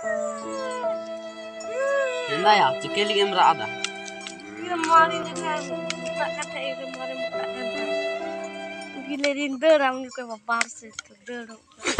Nanda ya, cikeli game rada. Kita mari ni kan buka kata itu mari buka kata. Gila rindu orang ni kau babar sih, rindu.